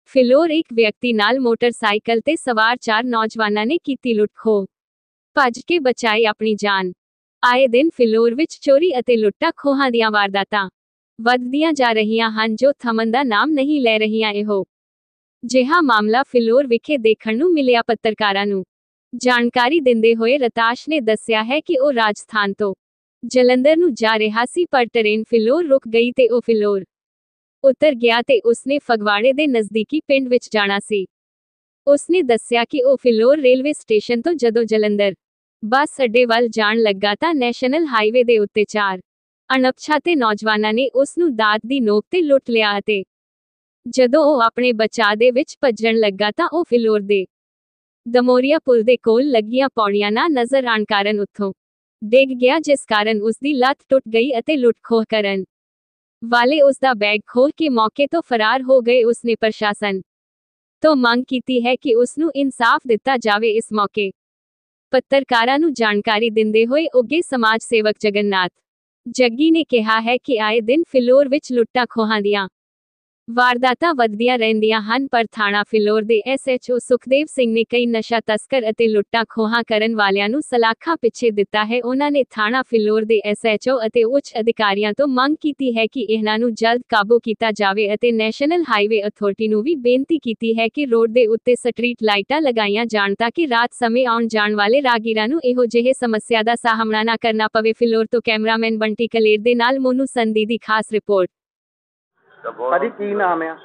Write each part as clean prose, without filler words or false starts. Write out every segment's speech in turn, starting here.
ਫਿਲੌਰ ਇੱਕ ਵਿਅਕਤੀ ਨਾਲ ਮੋਟਰਸਾਈਕਲ ਤੇ ਸਵਾਰ 4 ਨੌਜਵਾਨਾਂ ਨੇ ਕੀਤੀ ਲੁੱਟ-ਖੋਹ। ਭੱਜ ਕੇ ਬਚਾਈ ਆਪਣੀ ਜਾਨ। ਆਏ ਦਿਨ ਫਿਲੌਰ ਵਿੱਚ ਚੋਰੀ ਅਤੇ ਲੁੱਟਾਂ-ਖੋਹਾਂ ਦੀਆਂ ਵਾਰਦਾਤਾਂ ਵੱਧਦੀਆਂ ਜਾ ਰਹੀਆਂ ਹਨ ਜੋ ਥੰਮਣ ਦਾ ਨਾਮ ਨਹੀਂ ਲੈ ਰਹੀਆਂ। ਇਹੋ ਜਿਹਾ ਮਾਮਲਾ ਫਿਲੌਰ ਵਿਖੇ ਦੇਖਣ ਨੂੰ ਮਿਲਿਆ। ਪੱਤਰਕਾਰਾਂ ਨੂੰ ਜਾਣਕਾਰੀ ਦਿੰਦੇ ਹੋਏ ਰਤਾਸ਼ ਨੇ ਦੱਸਿਆ ਹੈ ਕਿ ਉਹ ਰਾਜਸਥਾਨ ਤੋਂ ਜਲੰਧਰ ਨੂੰ ਜਾ ਰਿਹਾ ਸੀ, ਪਰ ਟ੍ਰੇਨ ਫਿਲੌਰ ਰੁਕ ਗਈ ਤੇ ਉਹ ਫਿਲੌਰ ਉਤਰ ਗਿਆ ਤੇ ਉਸਨੇ ਫਗਵਾੜੇ ਦੇ ਨਜ਼ਦੀਕੀ ਪਿੰਡ ਵਿੱਚ ਜਾਣਾ ਸੀ। ਉਸਨੇ ਦੱਸਿਆ ਕਿ ਉਹ ਫਿਲੌਰ ਰੇਲਵੇ ਸਟੇਸ਼ਨ ਤੋਂ ਜਦੋਂ ਜਲੰਧਰ ਬੱਸ ਅੱਡੇ ਵੱਲ ਜਾਣ ਲੱਗਾ ਤਾਂ ਨੈਸ਼ਨਲ ਹਾਈਵੇ ਦੇ ਉੱਤੇ 4 ਅਣਪਛਾਤੇ ਨੌਜਵਾਨਾਂ ਨੇ ਉਸ ਨੂੰ ਦਾਤ ਦੀ ਨੋਕ ਤੇ ਲੁੱਟ ਲਿਆ ਅਤੇ ਜਦੋਂ ਉਹ ਆਪਣੇ ਬਚਾਅ ਦੇ ਵਿੱਚ ਭੱਜਣ ਲੱਗਾ ਤਾਂ ਉਹ ਫਿਲੌਰ ਦੇ ਦਮੋਰੀਆ ਪੁਲ ਦੇ ਕੋਲ ਲੱਗੀਆਂ ਪੌੜੀਆਂ ਨਾ ਨਜ਼ਰ ਆਉਣ ਕਾਰਨ ਉੱਥੋਂ ਡਿੱਗ ਗਿਆ, ਜਿਸ ਕਾਰਨ ਉਸ ਦੀ ਲੱਤ ਟੁੱਟ ਗਈ ਅਤੇ ਲੁੱਟ-ਖੋਹ ਕਰਨ ਵਾਲੇ ਉਸ ਦਾ ਬੈਗ ਖੋਹ ਕੇ ਮੌਕੇ ਤੋਂ ਫਰਾਰ ਹੋ ਗਏ। ਉਸਨੇ ਪ੍ਰਸ਼ਾਸਨ ਤੋਂ ਮੰਗ ਕੀਤੀ ਹੈ ਕਿ ਉਸ ਨੂੰ ਇਨਸਾਫ ਦਿੱਤਾ ਜਾਵੇ। ਇਸ ਮੌਕੇ ਪੱਤਰਕਾਰਾਂ ਨੂੰ ਜਾਣਕਾਰੀ ਦਿੰਦੇ ਹੋਏ ਉੱਘੇ ਸਮਾਜ ਸੇਵਕ ਜਗਨਨਾਥ ਜੱਗੀ ਨੇ ਕਿਹਾ ਹੈ ਕਿ ਆਏ ਦਿਨ ਫਿਲੌਰ ਵਿੱਚ ਲੁੱਟਾਂ-ਖੋਹਾਂ ਦੀਆਂ ਵਾਰਦਾਤਾਂ ਵੱਧਦੀਆਂ ਰਹਿੰਦੀਆਂ ਹਨ, ਪਰ ਥਾਣਾ ਫਿਲੌਰ ਦੇ SHO ਸੁਖਦੇਵ ਸਿੰਘ ਨੇ ਕਈ ਨਸ਼ਾ ਤਸਕਰ ਅਤੇ ਲੁੱਟਾਂ-ਖੋਹਾਂ ਕਰਨ ਵਾਲਿਆਂ ਨੂੰ ਸਲਾਖਾਂ ਪਿੱਛੇ ਦਿੱਤਾ ਹੈ। ਉਹਨਾਂ ਨੇ ਥਾਣਾ ਫਿਲੌਰ ਦੇ SHO ਅਤੇ ਉੱਚ ਅਧਿਕਾਰੀਆਂ ਤੋਂ ਮੰਗ ਕੀਤੀ ਹੈ ਕਿ ਇਹਨਾਂ ਨੂੰ ਜਲਦ ਕਾਬੂ ਕੀਤਾ ਜਾਵੇ ਅਤੇ ਨੈਸ਼ਨਲ ਹਾਈਵੇ ਅਥਾਰਟੀ ਨੂੰ ਵੀ ਬੇਨਤੀ ਕੀਤੀ ਹੈ ਕਿ ਰੋਡ ਦੇ ਉੱਤੇ ਸਟਰੀਟ ਲਾਈਟਾਂ ਲਗਾਈਆਂ ਜਾਣ ਤਾਂ ਕਿ ਰਾਤ ਸਮੇਂ ਆਉਣ ਜਾਣ ਵਾਲੇ ਰਾਹਗੀਰਾਂ ਨੂੰ ਇਹੋ ਜਿਹੇ ਸਮੱਸਿਆ ਦਾ ਸਾਹਮਣਾ ਨਾ ਕਰਨਾ ਪਵੇ। ਫਿਲੌਰ ਤੋਂ ਕੈਮਰਾਮੈਨ ਬੰਟੀ ਕਲੇਰ ਦੇ ਨਾਲ ਮੋਨੂ ਸੰਧੀ ਦੀ ਖਾਸ ਰਿਪੋਰਟ। ਭਾਜੀ ਕੀ ਨਾਮ ਆ?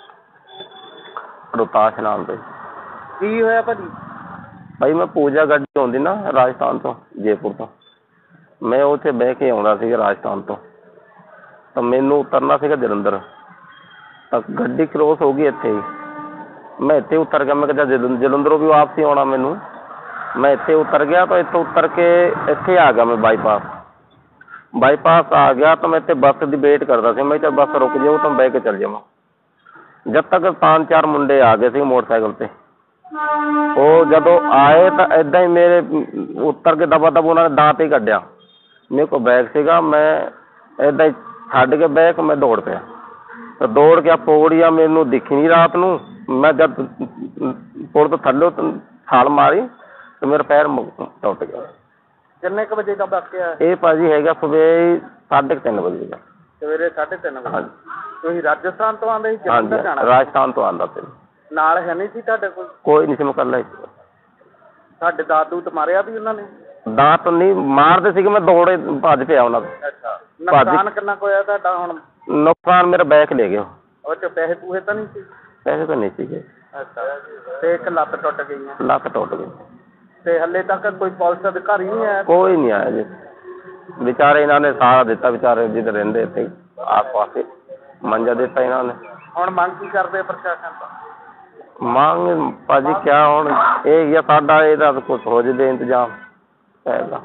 ਰਤਾਸ਼ ਨਾਮ ਤੇ। ਕੀ ਹੋਇਆ ਭਾਜੀ? ਭਾਈ ਮੈਂ ਪੂਜਾ ਗੱਡੀ ਆਉਂਦੀ ਨਾ ਰਾਜਸਥਾਨ ਤੋਂ, ਜੈਪੁਰ ਤੋਂ। ਮੈਂ ਉੱਥੇ ਬਹਿ ਕੇ ਆਉਂਦਾ ਸੀਗਾ ਰਾਜਸਥਾਨ ਤੋਂ, ਤਾਂ ਮੈਨੂੰ ਉਤਰਨਾ ਸੀਗਾ ਜਲੰਧਰ। ਤਾਂ ਗੱਡੀ ਕ੍ਰੋਸ ਹੋ ਗਈ ਇੱਥੇ ਹੀ, ਮੈਂ ਇੱਥੇ ਉਤਰ ਗਿਆ। ਮੈਂ ਕਿਹਾ ਜਲੰਧਰੋਂ ਵੀ ਵਾਪਸੀ ਆਉਣਾ ਮੈਨੂੰ, ਮੈਂ ਇੱਥੇ ਉਤਰ ਗਿਆ। ਤਾਂ ਇੱਥੋਂ ਉਤਰ ਕੇ ਇੱਥੇ ਆ ਗਿਆ ਮੈਂ ਬਾਈਪਾਸ ਆ ਗਿਆ। ਤਾਂ ਮੈਂ ਇੱਥੇ ਬੱਸ ਦੀ ਵੇਟ ਕਰਦਾ ਸੀ। ਮੈਂ ਚੱਲ ਬੱਸ ਰੁਕ ਜਾਊ ਤਾਂ ਬਹਿ ਕੇ ਚੱਲ ਜਾਵਾਂ। ਜਦ ਤੱਕ 5-4 ਮੁੰਡੇ ਆ ਗਏ ਸੀ ਮੋਟਰਸਾਈਕਲ ਤੇ। ਉਹ ਜਦੋਂ ਆਏ ਤਾਂ ਏਦਾਂ ਹੀ ਮੇਰੇ ਉੱਤਰ ਕੇ ਦਬਾ ਉਹਨਾਂ ਨੇ ਦਾਤ ਹੀ ਕੱਢਿਆ। ਮੇਰੇ ਕੋਲ ਬੈਗ ਸੀਗਾ, ਮੈਂ ਏਦਾਂ ਹੀ ਛੱਡ ਕੇ ਬੈਗ ਮੈਂ ਦੌੜ ਪਿਆ। ਤਾਂ ਦੌੜ ਕੇ ਪੌੜੀਆਂ ਮੈਨੂੰ ਦਿਖੀ ਨਹੀਂ ਰਾਤ ਨੂੰ। ਮੈਂ ਜਦ ਪੁਲ ਤੋਂ ਥੱਲੇ ਛਾਲ ਮਾਰੀ ਤੇ ਮੇਰਾ ਪੈਰ ਟੁੱਟ ਗਿਆ। ਕਿੰਨੇ ਕੁ ਵਜੇ ਦਾ ਵਾਕਿਆ? ਇਹ ਭਾਜੀ ਹੈਗਾ ਸਵੇਰੇ 3:30 ਵਜੇ ਦਾ। ਸਵੇਰੇ 3:30 ਵਜੇ? ਹਾਂਜੀ। ਤੁਸੀਂ ਰਾਜਸਥਾਨ ਤੋਂ ਆਉਂਦੇ ਸੀ? ਜਲੰਧਰ ਜਾਣਾ? ਰਾਜਸਥਾਨ ਤੋਂ ਆਉਂਦਾ ਸੀ। ਨਾਲ ਹੈ ਨਹੀਂ ਸੀ ਤੁਹਾਡੇ ਕੋਲ? ਕੋਈ ਨਹੀਂ ਸੀ, ਮੈਂ ਇਕੱਲਾ ਹੀ ਸੀ। ਤੁਹਾਡੇ ਦਾਤ ਦੂਤ ਮਾਰਿਆ ਵੀ ਉਹਨਾਂ ਨੇ? ਦਾਤ ਨਹੀਂ ਮਾਰਦੇ ਸੀਗੇ, ਮੈਂ ਦੌੜੇ ਭੱਜ ਪਿਆ ਉਹਨਾਂ ਤੋਂ। ਅੱਛਾ, ਨੁਕਸਾਨ ਕਿੰਨਾ ਕੁ ਹੋਇਆ ਤੁਹਾਡਾ? ਹੁਣ ਨੁਕਸਾਨ ਮੇਰਾ ਬੈਗ ਲੈ ਗਿਆ। ਉਹ ਚ ਪੈਸੇ ਪੂਸੇ ਤਾਂ ਨਹੀਂ ਸੀ? ਪੈਸੇ ਤਾਂ ਨਹੀਂ ਸੀਗੇ। ਅੱਛਾ, ਤੇ ਇੱਕ ਲੱਤ ਟੁੱਟ ਗਈ ਹੈ? ਲੱਤ ਟੁੱਟ ਗਈ। ਤੇ ਹਲੇ ਤੱਕ ਕੋਈ ਪੁਲਿਸ ਅਧਿਕਾਰੀ ਨਹੀਂ ਆਇਆ? ਕੋਈ ਨਹੀਂ ਆਇਆ ਜੀ। ਵਿਚਾਰੇ ਇਹਨਾਂ ਨੇ ਸਾਰਾ ਦਿੱਤਾ, ਵਿਚਾਰੇ ਜਿੱਦ ਰਹਿੰਦੇ ਇੱਥੇ ਆਸ ਪਾਸੇ ਮੰਜਾ ਦਿੱਤਾ ਇਹਨਾਂ ਨੇ। ਹੁਣ ਮੰਗ ਕੀ ਕਰਦੇ ਪ੍ਰਸ਼ਾਸਨ ਤੋਂ? ਮੰਗ ਭਾਜੀ ਕਿਆ ਹੁਣ ਇਹ ਜਾਂ ਸਾਡਾ ਇਹਦਾ ਕੁਛ ਹੋ ਜਾਵੇ ਇੰਤਜ਼ਾਮ ਪੈਦਾ।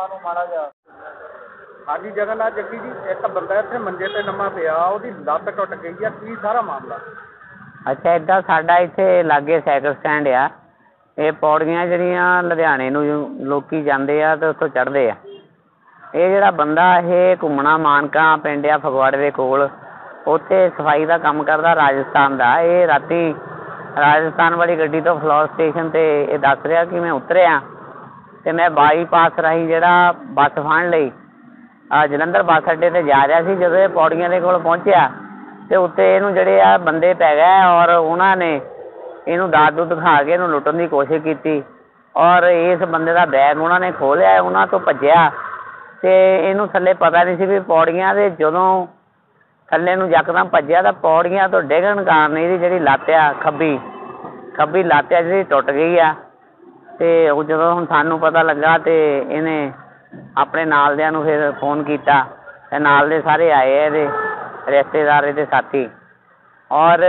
ਹਾਂਜੀ ਜਗਨਨਾਥ ਜੱਗੀ ਜੀ, ਇੱਕ ਬੰਦਾ ਇੱਥੇ ਮੰਜੇ ਤੇ ਲੰਮਾ ਪਿਆ, ਉਹਦੀ ਲੱਤ ਟੁੱਟ ਗਈ ਆ, ਕੀ ਸਾਰਾ ਮਾਮਲਾ? ਅੱਛਾ, ਇੱਦਾਂ ਸਾਡਾ ਇੱਥੇ ਲਾਗੇ ਸਾਈਕਲ ਸਟੈਂਡ ਆ। ਇਹ ਪੌੜੀਆਂ ਜਿਹੜੀਆਂ ਲੁਧਿਆਣੇ ਨੂੰ ਲੋਕੀ ਜਾਂਦੇ ਆ ਤੇ ਉੱਥੋਂ ਚੜ੍ਹਦੇ ਆ। ਇਹ ਜਿਹੜਾ ਬੰਦਾ ਇਹ ਘੁੰਮਣਾ ਮਾਨਕਾ ਪਿੰਡ ਆ ਫਗਵਾੜੇ ਦੇ ਕੋਲ, ਉੱਥੇ ਸਫਾਈ ਦਾ ਕੰਮ ਕਰਦਾ ਰਾਜਸਥਾਨ ਦਾ। ਇਹ ਰਾਤੀ ਰਾਜਸਥਾਨ ਵਾਲੀ ਗੱਡੀ ਤੋਂ ਫਿਲੌਰ ਸਟੇਸ਼ਨ 'ਤੇ ਇਹ ਦੱਸ ਰਿਹਾ ਕਿ ਮੈਂ ਉਤਰਿਆ ਅਤੇ ਮੈਂ ਬਾਈਪਾਸ ਰਾਹੀਂ ਜਿਹੜਾ ਬੱਸ ਫੜਨ ਲਈ ਜਲੰਧਰ ਬੱਸ ਅੱਡੇ 'ਤੇ ਜਾ ਰਿਹਾ ਸੀ। ਜਦੋਂ ਇਹ ਪੌੜੀਆਂ ਦੇ ਕੋਲ ਪਹੁੰਚਿਆ ਅਤੇ ਉੱਤੇ ਇਹਨੂੰ ਜਿਹੜੇ ਆ ਬੰਦੇ ਪੈ ਗਏ ਔਰ ਉਹਨਾਂ ਨੇ ਇਹਨੂੰ ਦਾਤ ਦੂਤ ਦਿਖਾ ਕੇ ਇਹਨੂੰ ਲੁੱਟਣ ਦੀ ਕੋਸ਼ਿਸ਼ ਕੀਤੀ ਔਰ ਇਸ ਬੰਦੇ ਦਾ ਬੈਗ ਉਹਨਾਂ ਨੇ ਖੋਹ ਲਿਆ। ਉਹਨਾਂ ਤੋਂ ਭੱਜਿਆ ਅਤੇ ਇਹਨੂੰ ਥੱਲੇ ਪਤਾ ਨਹੀਂ ਸੀ ਵੀ ਪੌੜੀਆਂ ਦੇ ਜਦੋਂ ਥੱਲੇ ਨੂੰ ਯਕਦਮ ਭੱਜਿਆ ਤਾਂ ਪੌੜੀਆਂ ਤੋਂ ਡਿੱਗਣ ਕਾਰਨ ਇਹਦੀ ਜਿਹੜੀ ਲੱਤ ਆ ਖੱਬੀ ਲੱਤ ਆ ਜਿਹੜੀ ਟੁੱਟ ਗਈ ਆ। ਅਤੇ ਉਹ ਜਦੋਂ ਹੁਣ ਸਾਨੂੰ ਪਤਾ ਲੱਗਾ ਅਤੇ ਇਹਨੇ ਆਪਣੇ ਨਾਲ ਦਿਆਂ ਨੂੰ ਫਿਰ ਫੋਨ ਕੀਤਾ ਅਤੇ ਨਾਲ ਦੇ ਸਾਰੇ ਆਏ ਆ ਇਹਦੇ ਰਿਸ਼ਤੇਦਾਰ ਇਹਦੇ ਸਾਥੀ। ਔਰ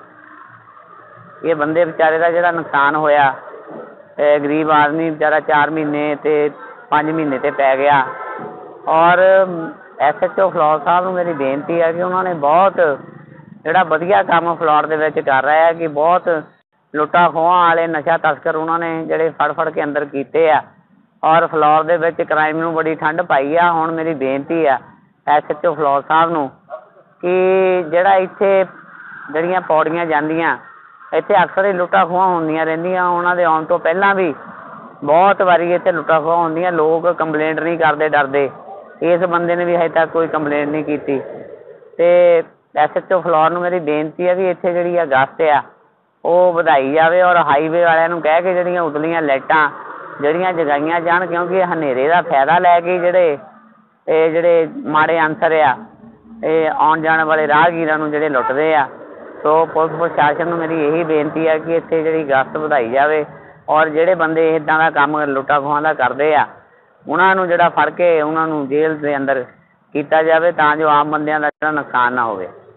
ਇਹ ਬੰਦੇ ਵਿਚਾਰੇ ਦਾ ਜਿਹੜਾ ਨੁਕਸਾਨ ਹੋਇਆ, ਗਰੀਬ ਆਦਮੀ ਵਿਚਾਰਾ 4 ਮਹੀਨੇ ਅਤੇ 5 ਮਹੀਨੇ 'ਤੇ ਪੈ ਗਿਆ। ਔਰ SHO ਫਿਲੌਰ ਸਾਹਿਬ ਨੂੰ ਮੇਰੀ ਬੇਨਤੀ ਹੈ ਕਿ ਉਹਨਾਂ ਨੇ ਬਹੁਤ ਜਿਹੜਾ ਵਧੀਆ ਕੰਮ ਫਿਲੌਰ ਦੇ ਵਿੱਚ ਕਰ ਰਿਹਾ ਹੈ ਕਿ ਬਹੁਤ ਲੁੱਟਾਂ ਖੋਹਾਂ ਵਾਲੇ ਨਸ਼ਾ ਤਸਕਰ ਉਹਨਾਂ ਨੇ ਜਿਹੜੇ ਫੜ ਕੇ ਅੰਦਰ ਕੀਤੇ ਆ ਔਰ ਫਿਲੌਰ ਦੇ ਵਿੱਚ ਕ੍ਰਾਈਮ ਨੂੰ ਬੜੀ ਠੰਡ ਪਾਈ ਆ। ਹੁਣ ਮੇਰੀ ਬੇਨਤੀ ਆ SHO ਫਿਲੌਰ ਸਾਹਿਬ ਨੂੰ ਕਿ ਜਿਹੜਾ ਇੱਥੇ ਜਿਹੜੀਆਂ ਪੌੜੀਆਂ ਜਾਂਦੀਆਂ ਇੱਥੇ ਅਕਸਰ ਹੀ ਲੁੱਟਾਂ ਖੋਹਾਂ ਹੁੰਦੀਆਂ ਰਹਿੰਦੀਆਂ। ਉਹਨਾਂ ਦੇ ਆਉਣ ਤੋਂ ਪਹਿਲਾਂ ਵੀ ਬਹੁਤ ਵਾਰੀ ਇੱਥੇ ਲੁੱਟਾਂ ਖੋਹਾਂ ਹੁੰਦੀਆਂ। ਲੋਕ ਕੰਪਲੇਂਟ ਨਹੀਂ ਕਰਦੇ ਡਰਦੇ। ਇਸ ਬੰਦੇ ਨੇ ਵੀ ਹਜੇ ਤੱਕ ਕੋਈ ਕੰਪਲੇਂਟ ਨਹੀਂ ਕੀਤੀ। ਅਤੇ SHO ਫਲੋਰ ਨੂੰ ਮੇਰੀ ਬੇਨਤੀ ਹੈ ਵੀ ਇੱਥੇ ਜਿਹੜੀ ਆ ਗਸ਼ਤ ਆ ਉਹ ਵਧਾਈ ਜਾਵੇ, ਔਰ ਹਾਈਵੇ ਵਾਲਿਆਂ ਨੂੰ ਕਹਿ ਕੇ ਜਿਹੜੀਆਂ ਉਤਲੀਆਂ ਲਾਈਟਾਂ ਜਿਹੜੀਆਂ ਜਗਾਈਆਂ ਜਾਣ, ਕਿਉਂਕਿ ਇਹ ਹਨੇਰੇ ਦਾ ਫਾਇਦਾ ਲੈ ਕੇ ਜਿਹੜੇ ਮਾੜੇ ਅਨਸਰ ਆ ਇਹ ਆਉਣ ਜਾਣ ਵਾਲੇ ਰਾਹਗੀਰਾਂ ਨੂੰ ਜਿਹੜੇ ਲੁੱਟਦੇ ਆ। ਸੋ ਪੁਲਿਸ ਪ੍ਰਸ਼ਾਸਨ ਨੂੰ ਮੇਰੀ ਇਹੀ ਬੇਨਤੀ ਹੈ ਕਿ ਇੱਥੇ ਜਿਹੜੀ ਗਸ਼ਤ ਵਧਾਈ ਜਾਵੇ, ਔਰ ਜਿਹੜੇ ਬੰਦੇ ਇੱਦਾਂ ਦਾ ਕੰਮ ਲੁੱਟਾਂ ਖੋਹਾਂ ਦਾ ਕਰਦੇ ਆ ਉਹਨਾਂ ਨੂੰ ਜਿਹੜਾ ਫੜ ਕੇ ਉਹਨਾਂ ਨੂੰ ਜੇਲ੍ਹ ਦੇ ਅੰਦਰ ਕੀਤਾ ਜਾਵੇ, ਤਾਂ ਜੋ ਆਮ ਬੰਦਿਆਂ ਦਾ ਜਿਹੜਾ ਨੁਕਸਾਨ ਨਾ ਹੋਵੇ।